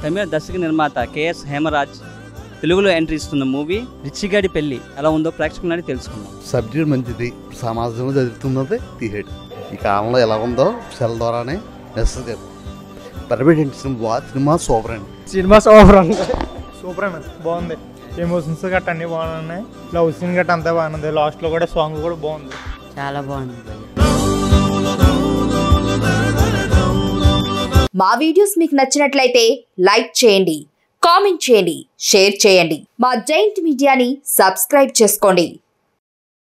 తమిళ దర్శక నిర్మాత కేఎస్ హేమరాజ్ తెలుగులో ఎంట్రీ ఇస్తున్న మూవీ రిచీ గాడి పెళ్లి ఎలా ఉందో ప్రేక్షకులని తెలుసుకుందాం. సబ్జెక్ట్ మంచిది, సమాజంలో జరుగుతున్నది తీసేడు. ఈ కాలంలో ఎలా ఉందో సెల్ ద్వారానే మెసేజ్ పర్మిటెంట్ సినిమా సూపర్ అండి. సినిమా సూపర్ అండి, సూపర్ అండి, బాగుంది. ఎమోషన్స్ గట్ట అన్ని బాగున్నాయి, లవ్ సీన్ గట్ట అంతా బాగుంది, లాస్ట్లో కూడా సాంగ్ కూడా బాగుంది, చాలా బాగుంది. మా వీడియోస్ మీకు నచ్చినట్లయితే లైక్ చేయండి, కామెంట్ చేయండి, షేర్ చేయండి. మా జైంట్ మీడియాని సబ్స్క్రైబ్ చేసుకోండి.